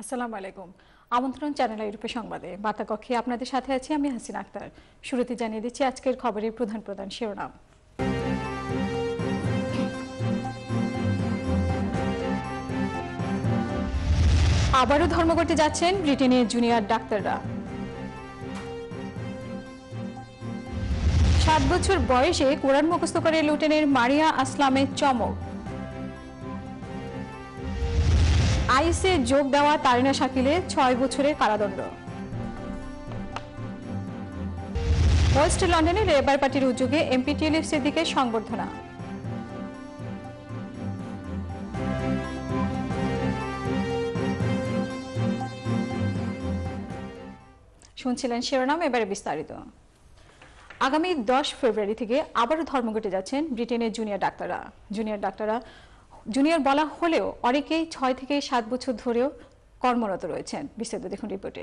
আসসালামু আলাইকুম। আমন্ত্রণ চ্যানেল ইউরোপের সংবাদে বার্তা কক্ষে আপনাদের সাথে আছি আমি হাসিনা আক্তার। শুরুতে জানিয়ে দিচ্ছি আজকের খবরের প্রধান শিরোনাম। আবারও ধর্মঘটে যাচ্ছেন ব্রিটেনের জুনিয়র ডাক্তাররা। 7 বছর বয়সে কোরআন মুখস্থ করে লুটেনের মারিয়া আসলামের চমক। আইএসে যোগ দেওয়া তারিনা শাকিলের 6 বছরের কারাদণ্ড। ওয়েস্ট লন্ডনে লেবার পার্টির উদ্যোগে এমপি টিউলিপ সিদ্দিকের সংবর্ধনা। শুনছিলেন শিরোনাম, এবারে বিস্তারিত। আগামী 10 ফেব্রুয়ারি থেকে আবারও ধর্মঘটে যাচ্ছেন ব্রিটেনের জুনিয়র ডাক্তাররা। জুনিয়র বলা হলেও অনেকেই 6 থেকে 7 বছর ধরেও কর্মরত রয়েছেন। বিস্তারিত দেখুন রিপোর্টে।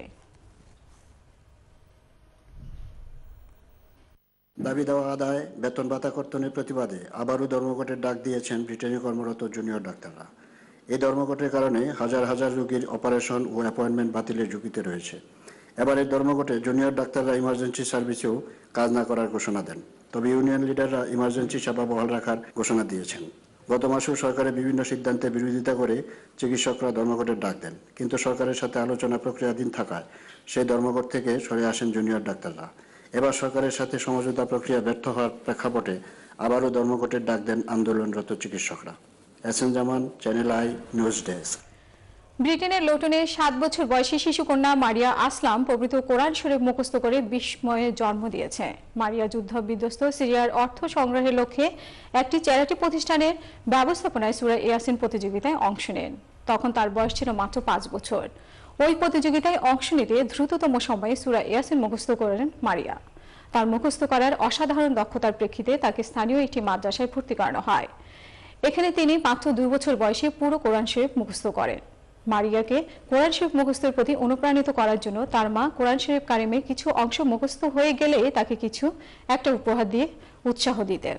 দাবি দেওয়া আদায়, বেতন ভাতা কর্তনের প্রতিবাদে আবারও ধর্মঘটের ডাক দিয়েছেন ব্রিটেনে কর্মরত জুনিয়র ডাক্তাররা। এই ধর্মঘটের কারণে হাজার হাজার রোগীর অপারেশন ও অ্যাপয়েন্টমেন্ট বাতিলের ঝুঁকিতে রয়েছে। এবার এই ধর্মঘটে জুনিয়র ডাক্তাররা ইমার্জেন্সি সার্ভিসেও কাজ না করার ঘোষণা দেন, তবে ইউনিয়ন লিডাররা ইমার্জেন্সি সেবা বহাল রাখার ঘোষণা দিয়েছেন। গত মাসেও সরকারের বিভিন্ন সিদ্ধান্তের বিরোধিতা করে চিকিৎসকরা ধর্মঘটের ডাক দেন, কিন্তু সরকারের সাথে আলোচনা প্রক্রিয়াধীন থাকায় সেই ধর্মঘট থেকে সরে আসেন জুনিয়র ডাক্তাররা। এবার সরকারের সাথে সমঝোতা প্রক্রিয়া ব্যর্থ হওয়ার প্রেক্ষাপটে আবারও ধর্মঘটের ডাক দেন আন্দোলনরত চিকিৎসকরা। S N Zaman, channel I news desk. ব্রিটেনের লুটনে 7 বছর বয়সী শিশুকন্যা মারিয়া আসলাম পবিত্র কোরআন শরীফ মুখস্থ করে বিস্ময়ে জন্ম দিয়েছে। মারিয়া যুদ্ধ বিধ্বস্ত সিরিয়ার অর্থ সংগ্রহের লক্ষ্যে একটি চ্যারিটি প্রতিষ্ঠানের ব্যবস্থাপনায় সূরা ইয়াসিন প্রতিযোগিতায় অংশ নেন। তখন তার বয়স ছিল মাত্র 5 বছর। ওই প্রতিযোগিতায় অংশ নিতে দ্রুততম সময়ে সূরা ইয়াসিন মুখস্থ করেন মারিয়া। তার মুখস্থ করার অসাধারণ দক্ষতার প্রেক্ষিতে তাকে স্থানীয় একটি মাদ্রাসায় ভর্তি করানো হয়। এখানে তিনি মাত্র 2 বছর বয়সে পুরো কোরআন শরীফ মুখস্থ করেন। মারিয়াকে কোরআন শরীফ মুখস্থের প্রতি অনুপ্রাণিত করার জন্য তার মা কোরআন শরীফ কারিমের কিছু অংশ মুখস্থ হয়ে গেলে তাকে একটা উপহার দিয়ে উৎসাহ দিতেন।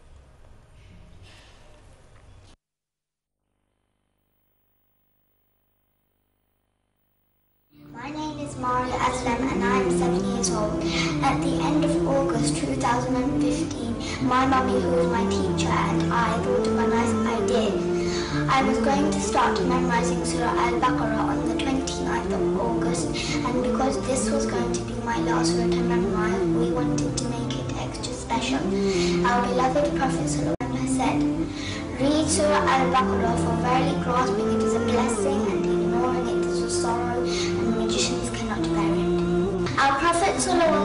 My name is Maria Aslam and I am 7 years old. At the end of August 2015, my mummy, who was my teacher, and I thought of a nice idea. I was going to start memorizing Surah Al-Baqarah on the 29th of August, and because this was going to be my last surah to memorize, we wanted to make it extra special. Our beloved Prophet ﷺ has said, "Read Surah Al-Baqarah, for verily grasping it is a blessing and ignoring it is a sorrow, and magicians cannot bear it." Our Prophet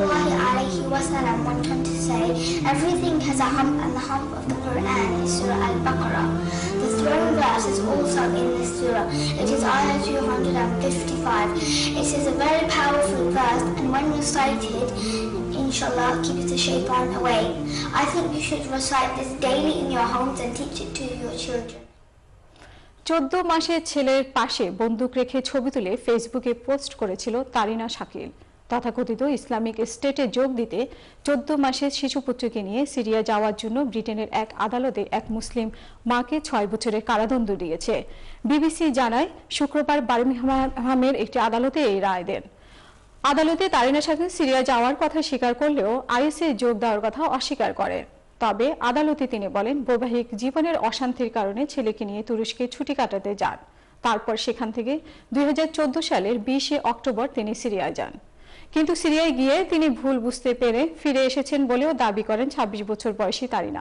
ﷺ went on to say, everything has a hump, and the hump of the Quran is Surah Al-Baqarah. The throne verse is also in this surah. It is ayah 255. It is a very powerful verse, and when recited, inshallah, keeps the shaitan away. I think you should recite this daily in your homes and teach it to your children. 14 মাসের ছেলের পাশে বন্দুক রেখে ছবি তুলে ফেসবুকে post করেছিল তারিনা শাকিল। তথাকথিত ইসলামিক স্টেটে যোগ দিতে 14 মাসের শিশুপুত্রকে নিয়ে সিরিয়া যাওয়ার জন্য ব্রিটেনের এক আদালতে এক মুসলিম মাকে 6 বছরের কারাদণ্ড দিয়েছে। বিবিসি জানায়, শুক্রবার বার্মিংহামের একটি আদালতে এই রায় দেন। আদালতে তারিনা শাকিল সিরিয়া যাওয়ার কথা স্বীকার করলেও আইএসে যোগ দেওয়ার কথা অস্বীকার করেন। তবে আদালতে তিনি বলেন, বৈবাহিক জীবনের অশান্তির কারণে ছেলেকে নিয়ে তুরস্কে ছুটি কাটাতে যান। তারপর সেখান থেকে 2014 সালের 20 অক্টোবর তিনি সিরিয়ায় যান। কিন্তু সিরিয়ায় গিয়ে তিনি ভুল বুঝতে পেরে ফিরে এসেছেন বলেও দাবি করেন 26 বছর বয়সী তারিনা।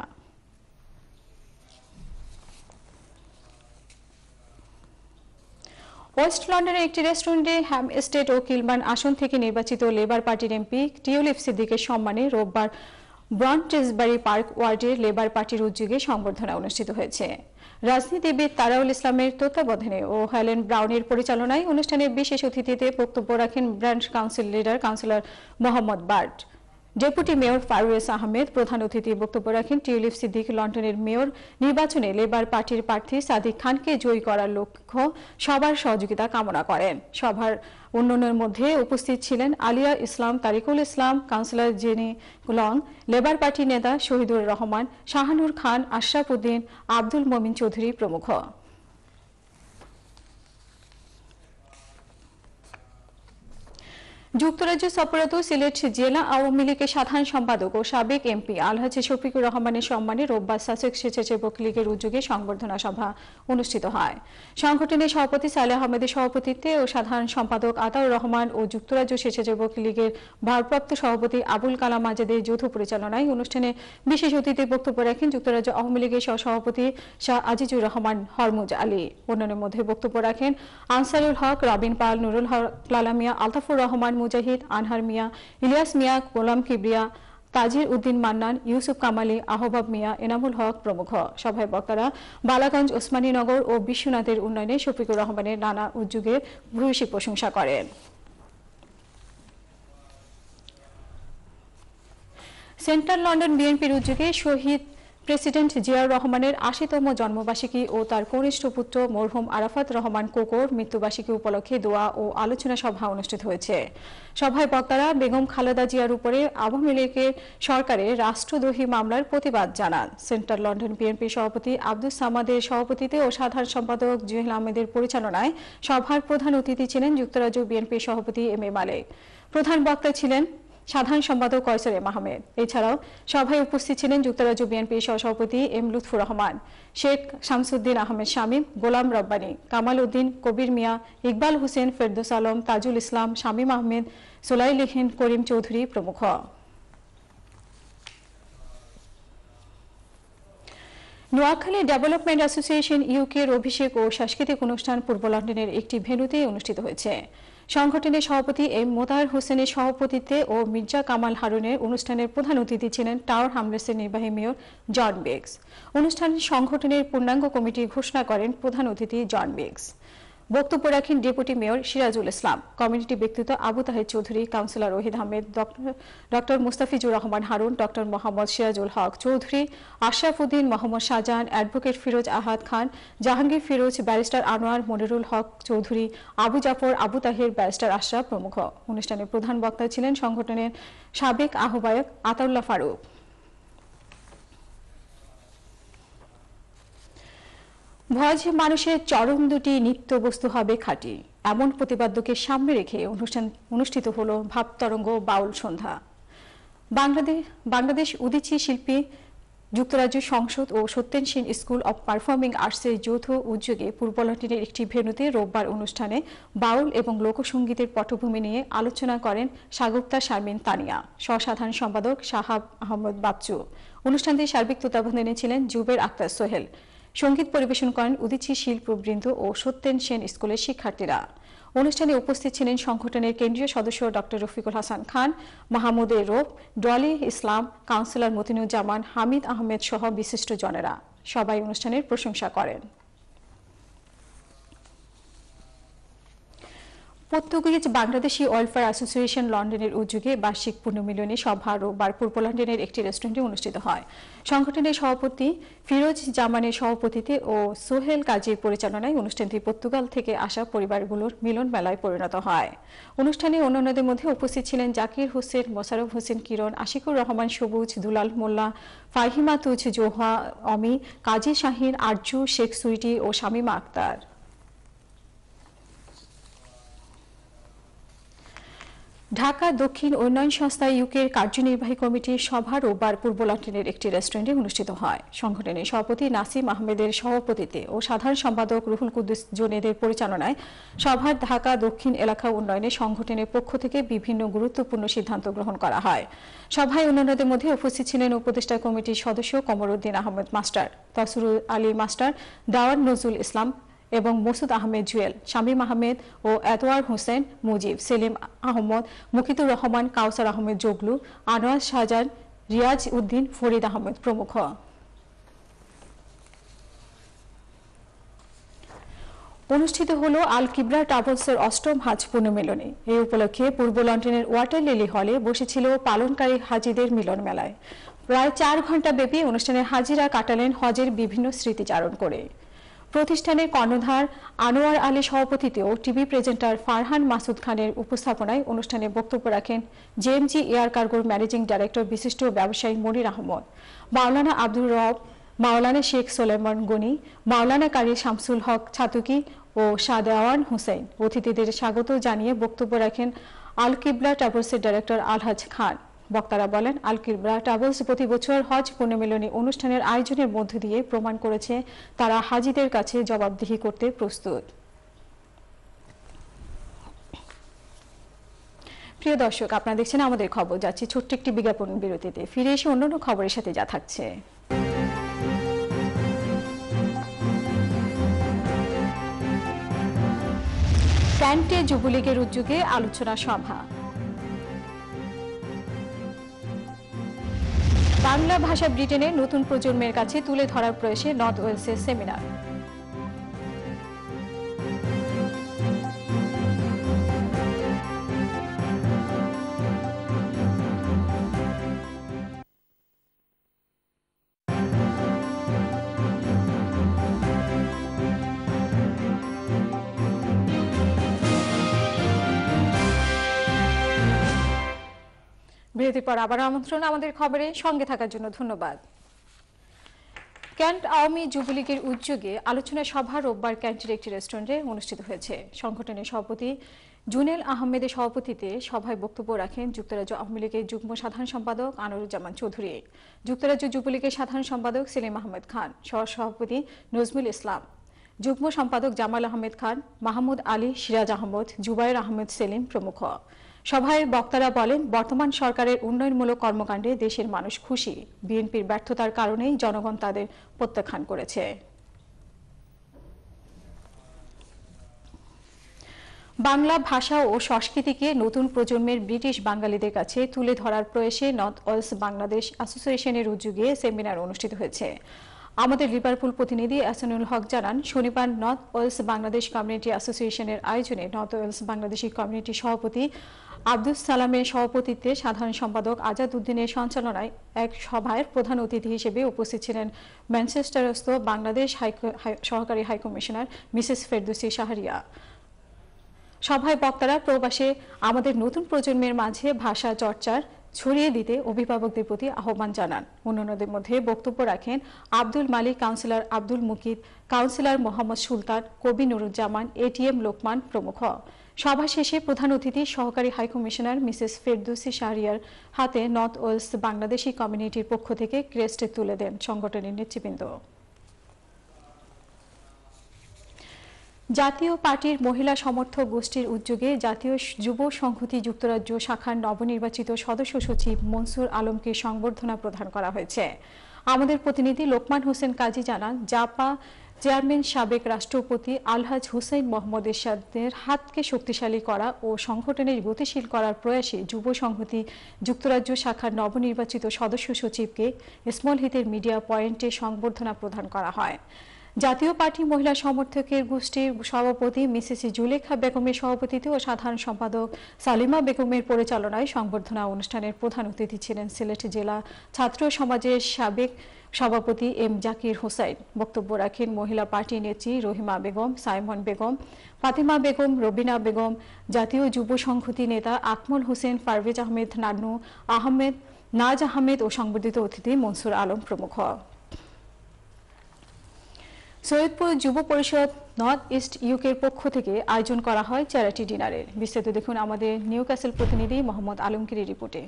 ওয়েস্ট লন্ডনের একটি রেস্টুরেন্টে হ্যাম এস্টেট ও কিলবার্ন আসন থেকে নির্বাচিত লেবার পার্টির এমপি টিউলিপ সিদ্দিকের সম্মানে রোববার ব্রন্টেসবারি পার্ক ওয়ার্ডের লেবার পার্টির উদ্যোগে সংবর্ধনা অনুষ্ঠিত হয়েছে। রাজনীতিবিদ তারাউল ইসলামের তত্ত্বাবধানে ও হেলেন ব্রাউনের পরিচালনায় অনুষ্ঠানে বিশেষ অতিথিতে বক্তব্য রাখেন branch council leader councillor Mohammad Bart. Deputy mayor ফারুয়েস আহমেদ প্রধান অতিথি বক্তব্য রাখেন। টিউলিপ সিদ্দিক লন্ডনের মেয়র নির্বাচনে লেবার পার্টির প্রার্থী সাদিক খানকে জয়ী করার লক্ষ্য সবার সহযোগিতা কামনা করেন। সভার অন্যান্যের মধ্যে উপস্থিত ছিলেন Aliya Islam, Tarikul Islam, councillor Jenny Long, labour পার্টির নেতা শহীদুর রহমান, শাহানুর খান, আশরাফ উদ্দিন, আব্দুল মমিন চৌধুরী প্রমুখ। যুক্তরাজ্য সফররত সিলেট জেলা আওয়ামী লীগের সাধারণ সম্পাদক ও সাবেক এমপি আলহাজি শফিকুর রহমানের সম্মানে রোববার সাসেক্স স্বেচ্ছাসেবক লীগের উদ্যোগে সংবর্ধনা সভা অনুষ্ঠিত হয়। সংগঠনের সভাপতি সালেহ আহমেদের সভাপতিত্বে ও সাধারণ সম্পাদক আতাউর রহমান ও যুক্তরাজ্য স্বেচ্ছাসেবক লীগের ভারপ্রাপ্ত সভাপতি আবুল কালাম আজাদের যৌথ পরিচালনায় অনুষ্ঠানে বিশেষ অতিথির বক্তব্য রাখেন যুক্তরাজ্য আওয়ামী লীগের সহসভাপতি শাহ আজিজুর রহমান হরমুজ আলী। অন্যান্যের মধ্যে বক্তব্য রাখেন আনসারুল হক, রবিন পাল, নুরুল হক লালা মিয়া, আলতাফুর রহমান মুজাহিদ, আনহার মিয়া, ইলিয়াস মিয়া, গোলাম কিবরিয়া, তাজির উদ্দিন মান্নান, ইউসুফ কামালি, আহবাব মিয়া, এনামুল হক প্রমুখ। সভায় বক্তারা বালাগঞ্জ, ওসমানীনগর ও বিশ্বনাথের উন্নয়নে শফিকুর রহমানের নানা উদ্যোগের ভূয়সী প্রশংসা করেন। সেন্ট্রাল লন্ডন বিএনপির উদ্যোগে শহীদ প্রেসিডেন্ট জিয়াউর রহমানের ৮০তম জন্মবার্ষিকী ও তার কনিষ্ঠ পুত্র মরহুম আরাফাত রহমান কোকোর মৃত্যুবার্ষিকী উপলক্ষে দোয়া ও আলোচনা সভা অনুষ্ঠিত হয়েছে। সভায় বক্তারা বেগম খালেদা জিয়ার উপরে আওয়ামী লীগের সরকারের রাষ্ট্রদ্রোহী মামলার প্রতিবাদ জানান। সেন্ট্রাল লন্ডন বিএনপি সভাপতি আব্দুস সামাদের সভাপতিত্বে ও সাধারণ সম্পাদক জুহেল আহমেদের পরিচালনায় সভার প্রধান অতিথি ছিলেন যুক্তরাজ্য বিএনপির সভাপতি এম এ মালেক। প্রধান বক্তা ছিলেন সাধারণ সম্পাদক কয়সর এম আহমেদ। এছাড়াও সভায় উপস্থিত ছিলেন যুক্তরাজ্য বিএনপির সহসভাপতি এম লুৎফুর রহমান, শেখ শামসুদ্দিন আহমেদ শামীম, গোলাম রব্বানী, কামাল উদ্দিন, কবির মিয়া, ইকবাল হোসেন, ফেরদৌস আলম, তাজুল ইসলাম, শামীম আহমেদ, সোলাইলিহীন করিম চৌধুরী প্রমুখ। নোয়াখালী ডেভেলপমেন্ট অ্যাসোসিয়েশন ইউকের অভিষেক ও সাংস্কৃতিক অনুষ্ঠান পূর্ব লন্ডনের একটি ভেন্যুতে অনুষ্ঠিত হয়েছে। সংগঠনের সভাপতি এম মোতাহার হোসেনের সভাপতিত্বে ও মির্জা কামাল হারুনের অনুষ্ঠানের প্রধান অতিথি ছিলেন টাওয়ার হামলেসের নির্বাহী মেয়র জন বেগস। অনুষ্ঠানে সংগঠনের পূর্ণাঙ্গ কমিটি ঘোষণা করেন প্রধান অতিথি জন বেগস। বক্তব্য রাখেন deputy mayor Sirajul Islam, community ব্যক্তিত্ব Abu Taher Chowdhury, councillor Ohid Ahmed, doctor Mustafizur Rahman Harun, doctor Mohammad Sirajul Haque Chowdhury, Ashraf Uddin, Mohammad Shahjahan, advocate Firoz Ahad Khan, Jahangir Firoz, barrister Anwar, Monirul Haque Chowdhury, Abu Jafar, Abu Taher, barrister Ashraf প্রমুখ। অনুষ্ঠানে প্রধান বক্তা ছিলেন সংগঠনের সাবেক আহ্বায়ক আতাউল্লাহ ফারুক। ভজ মানুষের চরম দুটি নিত্য বস্তু হবে খাঁটি, এমন প্রতিপাদ্যকে সামনে রেখে অনুষ্ঠিত হল ভাবতরঙ্গ বাউল সন্ধ্যা। বাংলাদেশ উদীচী শিল্পী যুক্তরাজ্য সংসদ ও Satyen Sen school of performing আর্টসের যৌথ উদ্যোগে পূর্ব লন্ডনের একটি ভেন্যুতে রোববার অনুষ্ঠানে বাউল এবং লোকসঙ্গীতের পটভূমি নিয়ে আলোচনা করেন সাগুপ্তা শারমিন তানিয়া, সাধারণ সম্পাদক শাহাব আহমদ বাচ্চু। অনুষ্ঠানটি সার্বিক তত্ত্বাবধানে ছিলেন জুবের আক্তার সোহেল। সঙ্গীত পরিবেশন করেন উদীচী শিল্পবৃন্দ ও সত্যেন সেন স্কুলের শিক্ষার্থীরা। অনুষ্ঠানে উপস্থিত ছিলেন সংগঠনের কেন্দ্রীয় সদস্য doctor Rafiqul Hasan Khan, Mahmud Rouf, Dolly Islam, councillor Motinuzzaman, Hamid Ahmed সহ বিশিষ্ট জনেরা। সবাই অনুষ্ঠানের প্রশংসা করেন। পর্তুগিজ বাংলাদেশি ওয়েলফেয়ার অ্যাসোসিয়েশন লন্ডনের উদ্যোগে বার্ষিক পুনর্মিলনী সভা রোববার পূর্ব লন্ডনের একটি রেস্টুরেন্টে অনুষ্ঠিত হয়। সংগঠনের সভাপতি ফিরোজ জামানের সভাপতিত্বে ও সোহেল কাজীর পরিচালনায় অনুষ্ঠানটি পর্তুগাল থেকে আসা পরিবারগুলোর মিলন মেলায় পরিণত হয়। অনুষ্ঠানে অন্যান্যদের মধ্যে উপস্থিত ছিলেন জাকির হোসেন, মোশাররফ হোসেন কিরণ, আশিকুর রহমান সবুজ, দুলাল মোল্লা, ফাহিমা তুজ, জোহা অমি, কাজী শাহিন, আরজু, শেখ সুইটি ও শামীমা আক্তার। ঢাকা দক্ষিণ উন্নয়ন সংস্থা ইউকের কার্যনির্বাহী কমিটির সভা রোববার পূর্ব লন্ডনের একটি রেস্টুরেন্টে অনুষ্ঠিত হয়। সংগঠনের সভাপতি নাসিম আহমেদের সভাপতিত্বে ও সাধারণ সম্পাদক রুহুল কুদ্দুস জুনেদের পরিচালনায় সভার ঢাকা দক্ষিণ এলাকা উন্নয়নে সংগঠনের পক্ষ থেকে বিভিন্ন গুরুত্বপূর্ণ সিদ্ধান্ত গ্রহণ করা হয়। সভায় অন্যান্যদের মধ্যে উপস্থিত ছিলেন উপদেষ্টা কমিটির সদস্য কমরউদ্দিন আহমেদ মাস্টার, তসরুল আলী মাস্টার, দাওয়ার নজরুল ইসলাম এবং মসুদ আহমেদ জুয়েল, শামীম আহমেদ ও এতওয়ার হোসেন মুজিব, সেলিম আহমদ, মুকিতুর রহমান, কাউসার আহমেদ জগলু, আনোয়ার শাহজাহান, রিয়াজ উদ্দিন, ফরিদ আহমেদ প্রমুখ। অনুষ্ঠিত হল আল কিবরা ট্রাভেলসের ৮ম হাজ পুনর্মিলনী। এই উপলক্ষে পূর্ব লন্ডনের ওয়াটার লিলি হলে বসেছিল পালনকারী হাজিদের মিলন মেলায়। প্রায় ৪ ঘণ্টা ব্যাপী অনুষ্ঠানে হাজিরা কাটালেন হজের বিভিন্ন স্মৃতিচারণ করে। প্রতিষ্ঠানের কর্ণধার আনোয়ার আলী সভাপতিত্বে ও টিভি প্রেজেন্টার ফারহান মাসুদ খানের উপস্থাপনায় অনুষ্ঠানে বক্তব্য রাখেন জেএমজি এয়ার কার্গোর ম্যানেজিং ডাইরেক্টর বিশিষ্ট ব্যবসায়ী মনির আহমদ, মাওলানা আব্দুর রব, মাওলানা শেখ সোলেমান গনি, মাওলানা কারি শামসুল হক ছাতুকি ও সাদেওয়ান হোসেন। অতিথিদের স্বাগত জানিয়ে বক্তব্য রাখেন আল কিবলা ট্রাভেলসের ডাইরেক্টর আলহাজ খান। বক্তারা বলেন, আল কিবলা ট্রাভেলস প্রতি বছর হজ পুণ্যমিলনী অনুষ্ঠানের আয়োজনের মধ্য দিয়ে প্রমাণ করেছে তারা হাজিদের কাছে জবাবদিহি করতে প্রস্তুত। প্রিয় দর্শক, আপনারা দেখছেন আমাদের খবর। যাচ্ছি ছোট্ট একটি বিজ্ঞাপন বিরতিতে, ফিরে এসে অন্যান্য খবরের সাথে যা থাকছে। ক্যান্টে যুবলীগের উদ্যোগে আলোচনা সভা। বাংলা ভাষা ব্রিটেনের নতুন প্রজন্মের কাছে তুলে ধরার প্রয়াসে নর্থ ওয়েলসের সেমিনার। বিরতির পর আবার আমন্ত্রণ আমাদের খবরে সঙ্গে থাকার জন্য ধন্যবাদ। ক্যান্ট আওয়ামী যুবলীগের উদ্যোগে আলোচনা সভা রোববার ক্যান্টের একটি রেস্টুরেন্টে অনুষ্ঠিত হয়েছে। সংগঠনের সভাপতি জুনেল আহমেদের সভাপতিত্বে সভায় বক্তব্য রাখেন যুক্তরাজ্য আওয়ামী লীগের যুগ্ম সাধারণ সম্পাদক আনোয়ারুজ্জামান চৌধুরী, যুক্তরাজ্য যুবলীগের সাধারণ সম্পাদক সেলিম আহমেদ খান, সহসভাপতি নজমুল ইসলাম, যুগ্ম সম্পাদক জামাল আহমেদ খান, মাহমুদ আলী, সিরাজ আহমদ, জুবায়ের আহমেদ সেলিম প্রমুখ। সভায় বক্তারা বলেন, বর্তমান সরকারের উন্নয়নমূলক কর্মকাণ্ডে দেশের মানুষ খুশি। বিএনপির ব্যর্থতার কারণেই জনগণ তাদের প্রত্যাখ্যান করেছে। বাংলা ভাষা ও সংস্কৃতিকে নতুন প্রজন্মের ব্রিটিশ বাঙালিদের কাছে তুলে ধরার প্রয়াসে নর্থ ওয়েলস বাংলাদেশ অ্যাসোসিয়েশনের উদ্যোগে সেমিনার অনুষ্ঠিত হয়েছে। আমাদের লিভারপুল প্রতিনিধি এহসানুল হক জানান, শনিবার নর্থ ওয়েলস বাংলাদেশ কমিউনিটি অ্যাসোসিয়েশনের আয়োজনে নর্থ ওয়েলস বাংলাদেশি কমিউনিটি সভাপতি আব্দুস সালামের সভাপতিত্বে সাধারণ সম্পাদক আজাদ উদ্দিনের সঞ্চালনায় এক সভায় প্রধান অতিথি হিসেবে উপস্থিত ছিলেন ম্যানচেস্টারস্থ বাংলাদেশ সহকারী হাইকমিশনার মিসেস ফেরদৌসী শাহরিয়া। সভায় বক্তারা প্রবাসে আমাদের নতুন প্রজন্মের মাঝে ভাষা চর্চার ছড়িয়ে দিতে অভিভাবকদের প্রতি আহ্বান জানান। অন্যান্যদের মধ্যে বক্তব্য রাখেন আব্দুল মালিক, কাউন্সিলর আব্দুল মুকিদ, কাউন্সিলর মোহাম্মদ সুলতান, কবি নুরুজ্জামান, এটিএম লোকমান প্রমুখ। সভা শেষে প্রধান অতিথি সহকারী হাইকমিশনার মিসেস ফেরদৌসী শাহরিয়ার হাতে নর্থ ওয়েলস বাংলাদেশি কমিউনিটির পক্ষ থেকে ক্রেস্ট তুলে দেন সংগঠনের নেতৃবৃন্দ। জাতীয় পার্টির মহিলা সমর্থক গোষ্ঠীর উদ্যোগে জাতীয় যুব সংহতি যুক্তরাজ্য শাখার নবনির্বাচিত সদস্য সচিব মনসুর আলমকে সংবর্ধনা প্রদান করা হয়েছে। আমাদের প্রতিনিধি লোকমান হোসেন কাজী জানান, জাপা চেয়ারম্যান সাবেক রাষ্ট্রপতি আলহাজ হুসাইন মোহাম্মদ এরশাদের হাতকে শক্তিশালী করা ও সংগঠনের গতিশীল করার প্রয়াসে যুব সংহতি যুক্তরাজ্য শাখার নবনির্বাচিত সদস্য সচিবকে স্মল হিতের মিডিয়া পয়েন্টে সংবর্ধনা প্রদান করা হয়। জাতীয় পার্টি মহিলা সমর্থকের গোষ্ঠীর সভাপতি মিসেস জুলেখা বেগমের সভাপতিত্বে ও সাধারণ সম্পাদক সালিমা বেগমের পরিচালনায় সংবর্ধনা অনুষ্ঠানের প্রধান অতিথি ছিলেন সিলেট জেলা ছাত্র সমাজের সাবেক সভাপতি এম জাকির হোসাইন। বক্তব্য রাখেন মহিলা পার্টি নেত্রী রহিমা বেগম, সাইমন বেগম, ফাতিমা বেগম, রবিনা বেগম, জাতীয় যুব সংহতি নেতা আকমল হোসেন, পারভেজ আহমেদ নান্নু, নাজ আহমেদ ও সংবর্ধিত অতিথি মনসুর আলম প্রমুখ। সৈয়দপুর যুব পরিষদ নর্থ ইস্ট ইউকের পক্ষ থেকে আয়োজন করা হয় চ্যারিটি ডিনারের। বিস্তারিত দেখুন আমাদের নিউক্যাসল প্রতিনিধি মোহাম্মদ আলমগীরের রিপোর্টে।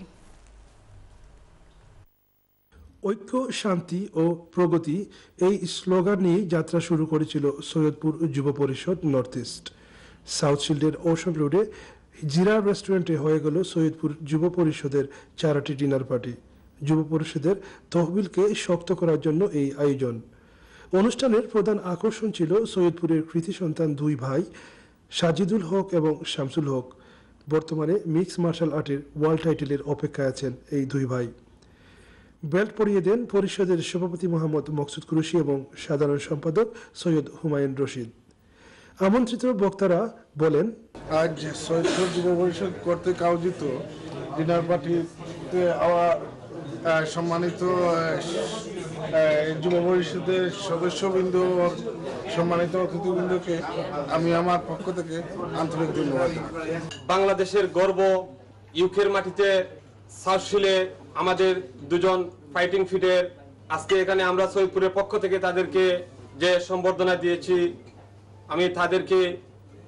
ঐক্য, শান্তি ও প্রগতি এই স্লোগান নিয়ে যাত্রা শুরু করেছিল Saidpur Jubo Parishad north east. South শিল্ডের ওশন রোডে জিরা রেস্টুরেন্টে হয়ে গেল সৈয়দপুর যুব পরিষদের চ্যারিটি ডিনার পার্টি। যুব পরিষদের তহবিলকে শক্ত করার জন্য এই আয়োজন। অনুষ্ঠানের প্রধান আকর্ষণ ছিল সৈয়দপুরের কৃতি সন্তান দুই ভাই সাজিদুল হক এবং শামসুল হক। বর্তমানে মিক্স মার্শাল আর্টের ওয়ার্ল্ড টাইটেলের অপেক্ষায় আছেন এই দুই ভাই। বেল্ট পরিয়ে দেন পরিষদের সভাপতি মোহাম্মদ মকসুদ কুরেশি এবং সাধারণ সম্পাদক সৈয়দ হুমায়ুন রশিদ। আমন্ত্রিত বক্তারা বলেন, আজ সৈয়দপুর যুব পরিষদ কর্তৃক আয়োজিত ডিনার পার্টিতে সম্মানিত যুব পরিষদের সদস্যবৃন্দ, সম্মানিত অতিথিবৃন্দকে আমি আমার পক্ষ থেকে আন্তরিক ধন্যবাদ। বাংলাদেশের গর্ব, ইউকের মাটিতে সাউথশিলে আমাদের দুজন ফাইটিং ফিটের আজকে এখানে আমরা সৈয়দপুরের পক্ষ থেকে তাদেরকে যে সম্বর্ধনা দিয়েছি, আমি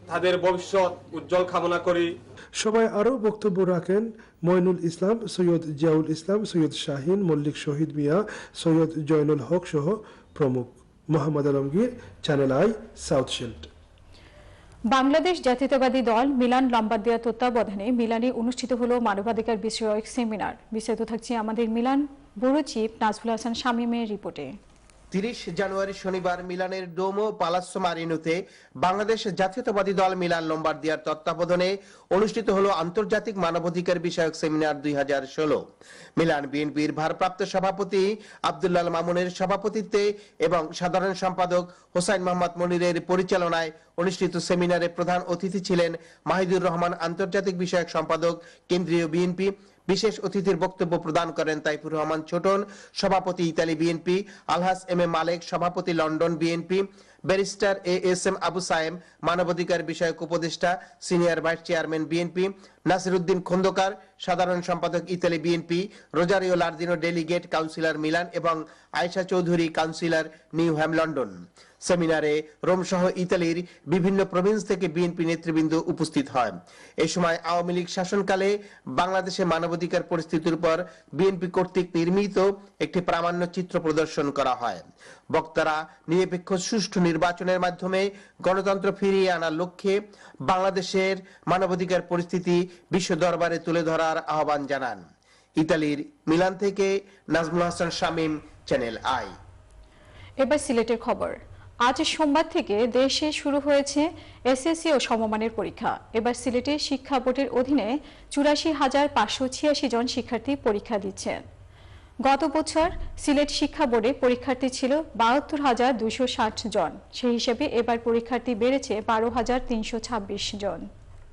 তাদের ভবিষ্যৎ উজ্জ্বল কামনা করি। সবাই আরও বক্তব্য রাখেন মইনুল ইসলাম, সৈয়দ জিয়াউল ইসলাম, সৈয়দ শাহিন, মল্লিক শহীদ মিয়া, সৈয়দ জয়নুল হক সহ প্রমুখ। Mohammad Alamgir, channel I, south shield. Bangladesh Jatiyatabadi Dal Milan লম্বারদিয়ার তত্ত্বাবধানে মিলানে অনুষ্ঠিত হলো মানবাধিকার বিষয়ক সেমিনার। বিস্তারিত থাকছে আমাদের Milan bureau chief Najful Hasan শামীমের রিপোর্টে। 30 জানুয়ারি শনিবার মিলানের ডোমো পালাসো মারিনোতে বাংলাদেশ জাতীয়তাবাদী দল মিলান লম্বারদিয়ার তত্ত্বাবধানে অনুষ্ঠিত হলো আন্তর্জাতিক মানবাধিকার বিষয়ক সেমিনার 2016। মিলান বিএনপির ভারপ্রাপ্ত সভাপতি আব্দুল্লাহ মামুনের সভাপতিত্বে এবং সাধারণ সম্পাদক হোসাইন মোহাম্মদ মনিরের পরিচালনায় অনুষ্ঠিত সেমিনারে প্রধান অতিথি ছিলেন মাহিদুর রহমান, আন্তর্জাতিক বিষয়ক সম্পাদক, কেন্দ্রীয় বিএনপি। বিশেষ অতিথির বক্তব্য প্রদান করেন তাইফুর রহমান ছোটন, সভাপতি Italy BNP, Alhas M A Malek, সভাপতি London BNP, barrister ASM Abu Sayem, মানবাধিকার বিষয়ক উপদেষ্টা, senior vice chairman BNP, Nasiruddin Khandakar, সাধারণ সম্পাদক Italy BNP, Rosario Lardino, delegate councillor Milan এবং Ayesha Chowdhury, councillor Newham London. সেমিনারে রোম সহ ইতালির বিভিন্ন প্রভিন্স থেকে বিএনপি নেতৃবৃন্দ উপস্থিত হয়। এই সময় আওয়ামী লীগ শাসনকালে বাংলাদেশে মানবাধিকার পরিস্থিতির উপর বিএনপি কর্তৃক নির্মিত একটি প্রামাণ্য চিত্র প্রদর্শন করা হয়। বক্তারা নিরপেক্ষ সুষ্ঠু নির্বাচনের মাধ্যমে গণতন্ত্র ফিরিয়ে আনার লক্ষ্যে বাংলাদেশের মানবাধিকার পরিস্থিতি বিশ্ব দরবারে তুলে ধরার আহ্বান জানান। ইতালির মিলান থেকে নাজমুল হাসান শামীম, চ্যানেল আই। এবার সিলেটের খবর। আজ সোমবার থেকে দেশে শুরু হয়েছে এসএসসি ও সমমানের পরীক্ষা। এবার সিলেটে শিক্ষা বোর্ডের অধীনে 84,586 জন শিক্ষার্থী পরীক্ষা দিচ্ছেন। গত বছর সিলেট শিক্ষা বোর্ডে পরীক্ষার্থী ছিল 72,260 জন। সেই হিসেবে এবার পরীক্ষার্থী বেড়েছে 12,326 জন।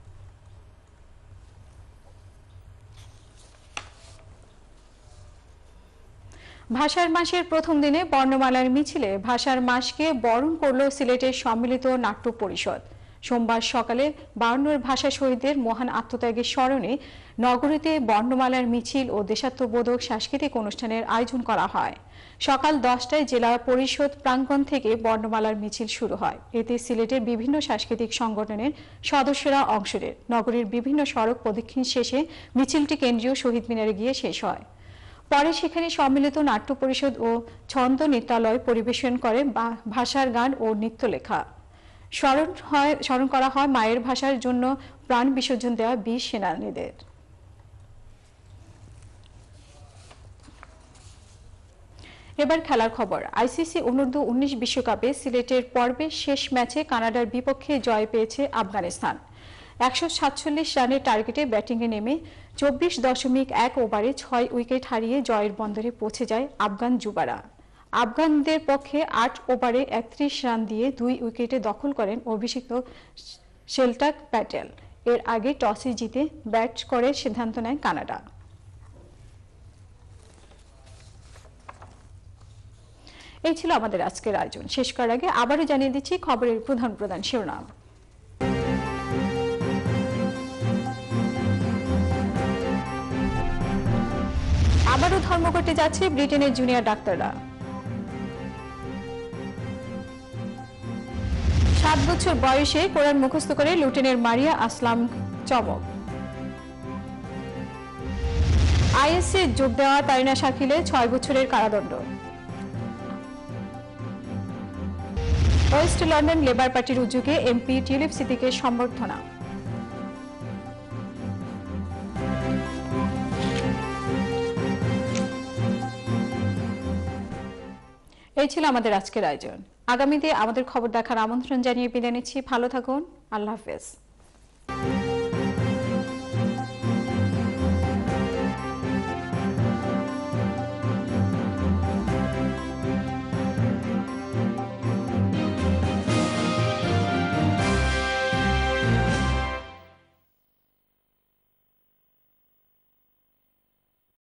ভাষার মাসের প্রথম দিনে বর্ণমালার মিছিলে ভাষার মাসকে বরণ করল সিলেটের সম্মিলিত নাট্য পরিষদ। সোমবার সকালে 52 ভাষা শহীদদের মহান আত্মত্যাগের স্মরণে নগরীতে বর্ণমালার মিছিল ও দেশাত্মবোধক সাংস্কৃতিক অনুষ্ঠানের আয়োজন করা হয়। সকাল 10টায় জেলা পরিষদ প্রাঙ্গণ থেকে বর্ণমালার মিছিল শুরু হয়। এতে সিলেটের বিভিন্ন সাংস্কৃতিক সংগঠনের সদস্যরা অংশ নেন। নগরীর বিভিন্ন সড়ক প্রদক্ষিণ শেষে মিছিলটি কেন্দ্রীয় শহীদ মিনারে গিয়ে শেষ হয়। পরে সেখানে সম্মিলিত নাট্য পরিষদ ও ছন্দ নৃত্যালয় পরিবেশন করে ভাষার গান ও নৃত্যলেখা। স্মরণ করা হয় মায়ের ভাষার জন্য প্রাণ বিসর্জন দেওয়া বীর সেনানীদের। এবার খেলার খবর। আইসিসি অনূর্ধ্ব 19 বিশ্বকাপে সিলেটের পর্বের শেষ ম্যাচে কানাডার বিপক্ষে জয় পেয়েছে আফগানিস্তান। 147 রানের টার্গেটে ব্যাটিংয়ে নেমে 24.1 ওভারে 6 উইকেট হারিয়ে জয়ের বন্দরে পৌঁছে যায় আফগান যুবারা। আফগানদের পক্ষে 8 ওভারে 31 রান দিয়ে 2 উইকেটে দখল করেন অভিষিক্ত শেলটাক প্যাটেল। এর আগে টসে জিতে ব্যাট করে সিদ্ধান্ত নেয় কানাডা। এই ছিল আমাদের আজকের আয়োজন। শেষ করার আগে আবারও জানিয়ে দিচ্ছি খবরের প্রধান শিরোনাম। আবারও ধর্মঘটে যাচ্ছে ব্রিটেনের জুনিয়র ডাক্তাররা। 7 বছর বয়সে কোরআন মুখস্থ করে লুটেনের মারিয়া আসলাম চমক। আইএসএ যোগ দেওয়া তারিনা শাকিলের 6 বছরের কারাদণ্ড। ওয়েস্ট লন্ডন লেবার পার্টির উদ্যোগে এমপি টিউলিপ সিদ্দিকের সম্বর্ধনা। এই ছিল আমাদের আজকের আয়োজন। আগামীতে আমাদের খবর দেখার আমন্ত্রণ জানিয়ে বিদায় নিচ্ছি। ভালো থাকুন। আল্লাহ হাফেজ।